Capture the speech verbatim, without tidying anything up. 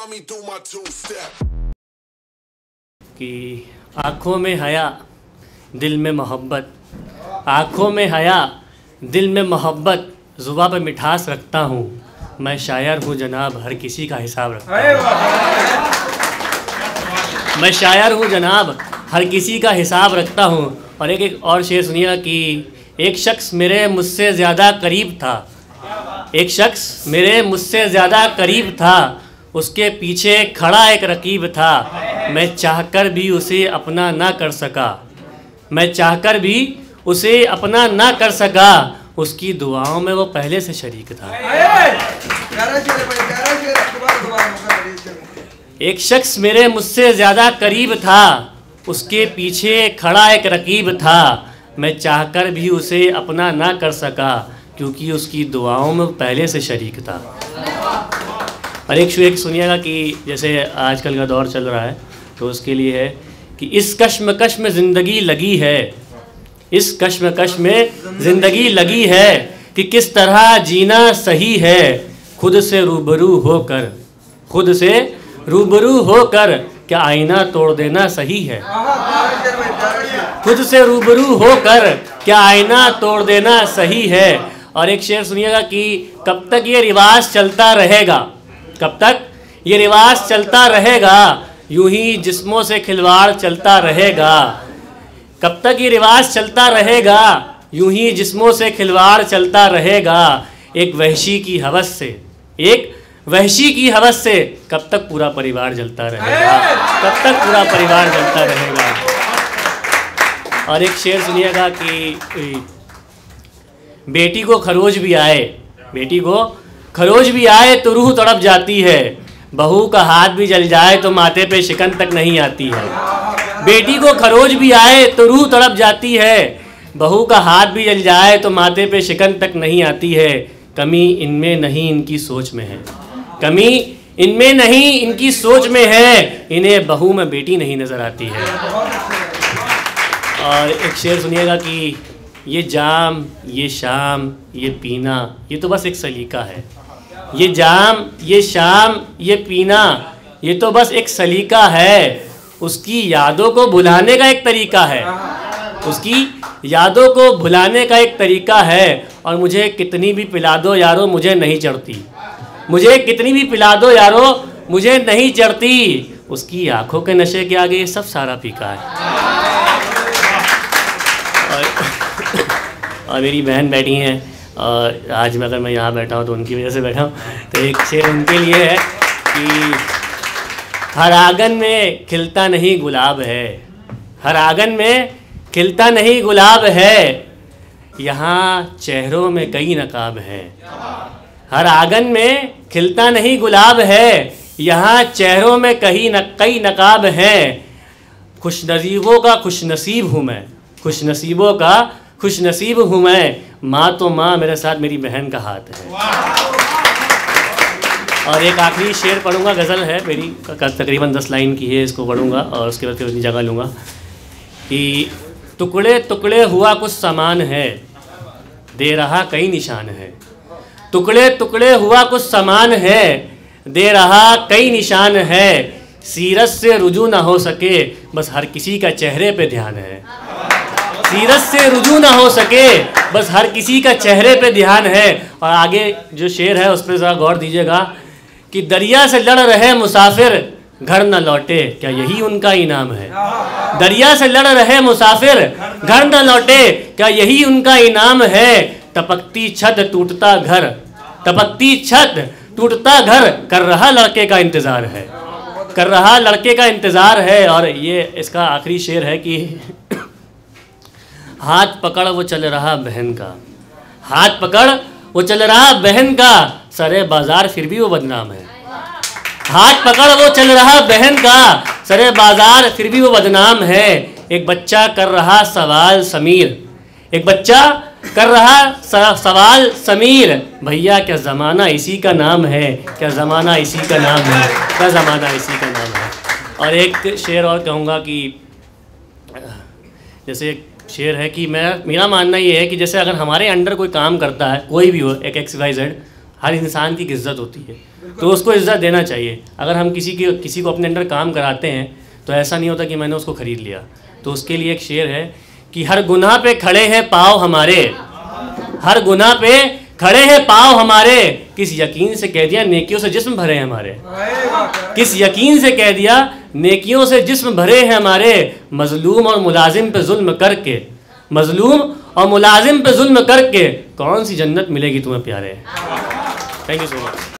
कि आँखों में हया दिल में मोहब्बत, आँखों में हया दिल में मोहब्बत, ज़ुबां पे मिठास रखता हूँ, मैं शायर हूँ जनाब हर किसी का हिसाब रखता हूँ। मैं शायर हूँ जनाब हर किसी का हिसाब रखता हूँ। और एक एक और शेर सुनिएगा कि एक शख्स मेरे मुझसे ज़्यादा करीब था, एक शख्स मेरे मुझसे ज़्यादा करीब था, उसके पीछे खड़ा एक रकीब था, मैं चाहकर भी उसे अपना ना कर सका, मैं चाहकर भी उसे अपना ना कर सका, उसकी दुआओं में वो पहले से शरीक था। एक शख्स मेरे मुझसे ज़्यादा करीब था, उसके पीछे खड़ा एक रकीब था, मैं चाहकर भी उसे अपना ना कर सका, क्योंकि उसकी दुआओं में पहले से शरीक था। और एक एक सुनिएगा कि जैसे आजकल का दौर चल रहा है तो उसके लिए है कि इस कश्मकश में ज़िंदगी लगी है, इस कश्मकश में ज़िंदगी लगी है कि किस तरह जीना सही है, खुद से रूबरू होकर, खुद से रूबरू होकर क्या आईना तोड़ देना सही है, खुद से रूबरू होकर क्या आईना तोड़ देना सही है। और एक शेर सुनिएगा कि कब तक ये रिवाज चलता रहेगा, कब तक ये रिवाज चलता रहेगा, यूं ही जिस्मों से खिलवाड़ चलता रहेगा, कब तक ये रिवाज चलता रहेगा, यूं ही जिस्मों से खिलवाड़ चलता रहेगा, एक वहशी की हवस से, एक वहशी की हवस से कब तक पूरा परिवार जलता रहेगा, कब तक पूरा परिवार जलता रहेगा। और एक शेर सुनिएगा कि बेटी को खरोज भी आए, बेटी को खरोज भी आए तो रूह तड़प जाती है, बहू का हाथ भी जल जाए तो माथे पे शिकन तक नहीं आती है। बेटी को खरोज भी आए तो रूह तड़प जाती है, बहू का हाथ भी जल जाए तो माथे पे शिकन तक नहीं आती है। कमी इनमें नहीं इनकी सोच में है, कमी इनमें नहीं इनकी सोच में है, इन्हें बहू में बेटी नहीं नज़र आती है। और एक शेर सुनिएगा कि ये जाम ये शाम ये पीना ये तो बस एक सलीका है, ये जाम ये शाम ये पीना ये तो बस एक सलीका है, उसकी यादों को भुलाने का एक तरीका है, उसकी यादों को भुलाने का एक तरीका है। और मुझे कितनी भी पिला दो यारो मुझे नहीं चढ़ती, मुझे कितनी भी पिला दो यारो मुझे नहीं चढ़ती, उसकी आंखों के नशे के आगे ये सब सारा फीका है। और, और मेरी बहन बैठी हैं और आज मैं अगर मैं यहाँ बैठा हूँ तो उनकी वजह से बैठा हूँ, तो एक शेर उनके लिए है कि हर आंगन में खिलता नहीं गुलाब है, हर आंगन में खिलता नहीं गुलाब है, यहाँ चेहरों में कई नकाब है। हर आंगन में खिलता नहीं गुलाब है, यहाँ चेहरों में कई न कई नकाब हैं, खुशनसीबों का खुशनसीब हूँ मैं, खुशनसीबों का खुशनसीब हूँ मैं, माँ तो माँ मेरे साथ मेरी बहन का हाथ है। और एक आखिरी शेर पढ़ूंगा, गज़ल है मेरी, तकरीबन दस लाइन की है, इसको पढ़ूंगा और उसके बाद फिर अपनी जगह लूँगा कि टुकड़े टुकड़े हुआ कुछ सामान है, दे रहा कई निशान है, टुकड़े टुकड़े हुआ कुछ सामान है, दे रहा कई निशान है, सीरत से रुजू ना हो सके बस हर किसी का चेहरे पे ध्यान है, सीरत से रुजू ना हो सके बस हर किसी का चेहरे पे ध्यान है। और आगे जो शेर है उस पर ज़रा गौर दीजिएगा कि दरिया से लड़ रहे मुसाफिर घर न लौटे क्या यही उनका इनाम है, दरिया से लड़ रहे मुसाफिर घर न लौटे क्या यही उनका इनाम है, टपकती छत टूटता घर, टपकती छत टूटता घर कर रहा लड़के का इंतज़ार है, कर रहा लड़के का इंतज़ार है। और ये इसका आखिरी शेर है कि हाथ पकड़ वो चल रहा बहन का, हाथ पकड़ वो चल रहा बहन का, सरे बाजार फिर भी वो बदनाम है, हाथ पकड़ वो चल रहा बहन का, सरे बाजार फिर भी वो बदनाम है। एक बच्चा कर रहा सवाल समीर, एक बच्चा कर रहा सवाल समीर, भैया क्या ज़माना इसी का नाम है, क्या ज़माना इसी का नाम है, क्या ज़माना इसी का नाम है। और एक शेर और कहूँगा कि जैसे एक शेर है कि मैं मेरा मानना ये है कि जैसे अगर हमारे अंडर कोई काम करता है, कोई भी हो, एक एक्स वाई जेड, हर इंसान की इज़्ज़त होती है, तो उसको इज़्ज़त देना चाहिए। अगर हम किसी की किसी को अपने अंडर काम कराते हैं तो ऐसा नहीं होता कि मैंने उसको ख़रीद लिया। तो उसके लिए एक शेर है कि हर गुनाह पे खड़े हैं पाँव हमारे, हर गुनाह पे खड़े हैं पाँव हमारे, किस यकीन से कह दिया नेकियों से जिस्म भरे हैं हमारे, किस यकीन से कह दिया नेकियों से जिस्म भरे हैं हमारे, मजलूम और मुलाजिम पे जुल्म करके, मजलूम और मुलाजिम पे जुल्म करके कौन सी जन्नत मिलेगी तुम्हें प्यारे। Thank you so much.